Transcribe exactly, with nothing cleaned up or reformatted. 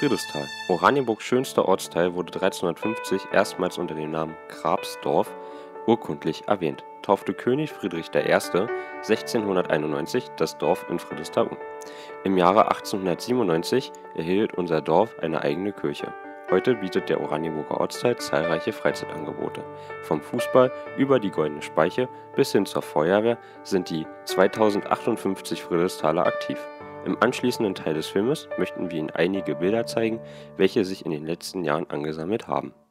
Friedrichsthal. Oranienburgs schönster Ortsteil wurde dreizehnhundertfünfzig erstmals unter dem Namen Grabsdorf urkundlich erwähnt, taufte König Friedrich der Erste. sechzehnhunderteinundneunzig das Dorf in Friedrichsthal um. Im Jahre achtzehnhundertsiebenundneunzig erhielt unser Dorf eine eigene Kirche. Heute bietet der Oranienburger Ortsteil zahlreiche Freizeitangebote. Vom Fußball über die Goldene Speiche bis hin zur Feuerwehr sind die zweitausendachtundfünfzig Friedrichsthaler aktiv. Im anschließenden Teil des Filmes möchten wir Ihnen einige Bilder zeigen, welche sich in den letzten Jahren angesammelt haben.